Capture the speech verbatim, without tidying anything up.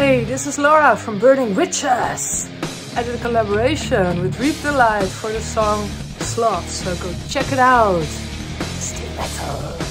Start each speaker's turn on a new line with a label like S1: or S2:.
S1: Hey, this is Laura from Burning Witches. I did a collaboration with Reap the Light for the song Sloth, so go check it out. Stay metal.